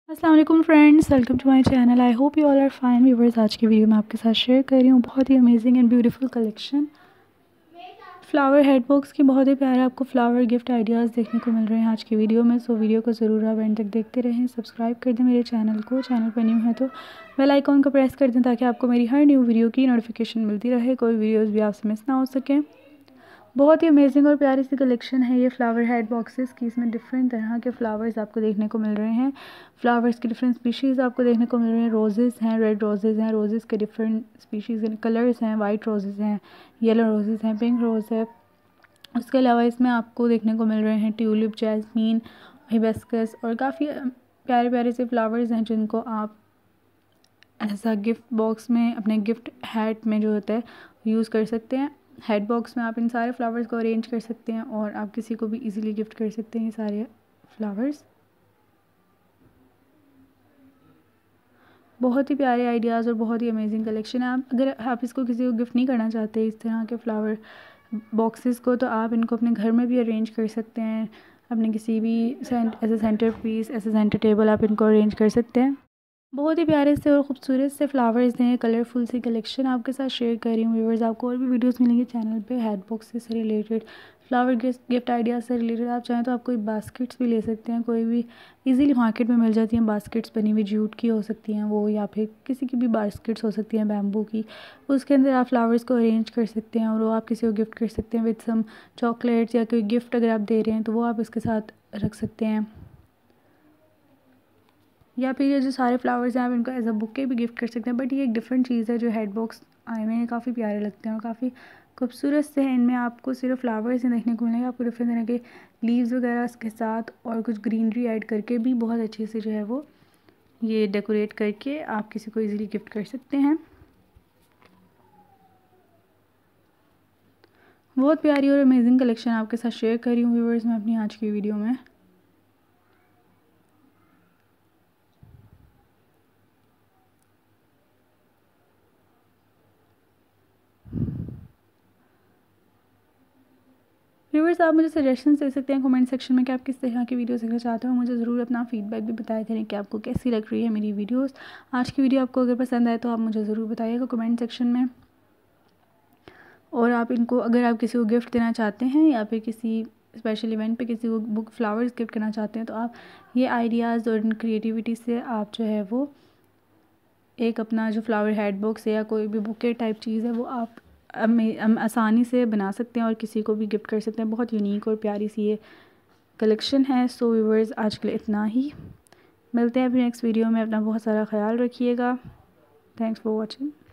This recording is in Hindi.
अस्सलाम वालेकुम friends, welcome to my channel. I hope you all are fine viewers. आज की वीडियो में आपके साथ शेयर कर रही हूँ बहुत ही amazing and beautiful collection flower head box की। बहुत ही प्यारे आपको फ्लावर गिफ्ट आइडियाज़ देखने को मिल रहे हैं आज की वीडियो में। सो वीडियो को ज़रूर आप एंड तक देखते रहें। सब्सक्राइब कर दें मेरे चैनल को, चैनल पर न्यू है तो बेल आइकॉन को प्रेस कर दें ताकि आपको मेरी हर न्यू वीडियो की नोटिफिकेशन मिलती रहे, कोई वीडियोज़ भी आपसे मिस ना हो सके। बहुत ही अमेजिंग और प्यारी सी कलेक्शन है ये फ्लावर हेड बॉक्सेस की। इसमें डिफरेंट तरह के फ्लावर्स आपको देखने को मिल रहे हैं। फ्लावर्स की डिफरेंट स्पीशीज़ आपको देखने को मिल रहे हैं। रोजेज़ हैं, रेड रोजेज़ हैं, रोजेज़ के डिफरेंट स्पीशीज़ हैं, कलर्स हैं, वाइट रोजेज़ हैं, येलो रोजेज़ हैं, पिंक रोज़ है। उसके अलावा इसमें आपको देखने को मिल रहे हैं ट्यूलिप, जैस्मीन, हिबिस्कस और काफ़ी प्यारे प्यारे से फ्लावर्स हैं जिनको आप ऐसा गिफ्ट बॉक्स में अपने गिफ्ट हैट में जो होता है यूज़ कर सकते हैं। हेड बॉक्स में आप इन सारे फ्लावर्स को अरेंज कर सकते हैं और आप किसी को भी इजीली गिफ्ट कर सकते हैं ये सारे फ्लावर्स। बहुत ही प्यारे आइडियाज़ और बहुत ही अमेजिंग कलेक्शन है। आप अगर आप इसको किसी को गिफ्ट नहीं करना चाहते इस तरह के फ्लावर बॉक्सेस को, तो आप इनको अपने घर में भी अरेंज कर सकते हैं। अपने किसी भी as a centre piece, as a centre table आप इनको अरेंज कर सकते हैं। बहुत ही प्यारे से और ख़ूबसूरत से फ्लावर्स हैं, कलरफुल सी कलेक्शन आपके साथ शेयर कर रही हूँ व्यूवर्स। आपको और भी वीडियोस मिलेंगे चैनल पे हेड बॉक्सेस से रिलेटेड, फ्लावर गिफ्ट आइडियाज़ से रिलेटेड। आप चाहें तो आप कोई बास्केट्स भी ले सकते हैं, कोई भी इजीली मार्केट में मिल जाती हैं बास्केट्स बनी हुई, जूट की हो सकती हैं वो, या फिर किसी की भी बास्केट्स हो सकती हैं बैम्बू की। उसके अंदर आप फ्लावर्स को अरेंज कर सकते हैं और वो आप किसी को गिफ्ट कर सकते हैं विद सम चॉकलेट्स, या कोई गिफ्ट अगर आप दे रहे हैं तो वो आप इसके साथ रख सकते हैं। या फिर ये जो सारे फ्लावर्स हैं आप इनको एज अ बुके भी गिफ्ट कर सकते हैं। बट ये एक डिफरेंट चीज़ है जो हेड बॉक्स आए हुए हैं, काफ़ी प्यारे लगते हैं और काफ़ी खूबसूरत से हैं। इनमें आपको सिर्फ फ्लावर्स ही देखने को मिलेंगे, आपको डिफरेंट तरह के लीव्स वगैरह के साथ और कुछ ग्रीनरी ऐड करके भी बहुत अच्छे से जो है वो ये डेकोरेट करके आप किसी को ईज़िली गिफ्ट कर सकते हैं। बहुत प्यारी और अमेजिंग कलेक्शन आपके साथ शेयर कर रही हूँ व्यूवर्स मैं अपनी आज की वीडियो में। व्यूवर्स आप मुझे सजेशंस दे सकते हैं कमेंट सेक्शन में कि आप किस तरह की वीडियोस देखना चाहते हो। मुझे ज़रूर अपना फीडबैक भी बताया करें कि आपको कैसी लग रही है मेरी वीडियोस। आज की वीडियो आपको अगर पसंद आए तो आप मुझे ज़रूर बताइएगा कमेंट सेक्शन में। और आप इनको अगर आप किसी को गिफ्ट देना चाहते हैं या फिर किसी स्पेशल इवेंट पे किसी को बुक फ्लावर्स गिफ्ट करना चाहते हैं तो आप ये आइडियाज़ और इन क्रिएटिविटी से आप जो है वो एक अपना जो फ्लावर हेड बॉक्स है या कोई भी बुके टाइप चीज़ है वो आप आसानी से बना सकते हैं और किसी को भी गिफ्ट कर सकते हैं। बहुत यूनिक और प्यारी सी ये कलेक्शन है। सो व्यूवर्स आज के लिए इतना ही, मिलते हैं अभी नेक्स्ट वीडियो में। अपना बहुत सारा ख्याल रखिएगा। Thanks for watching.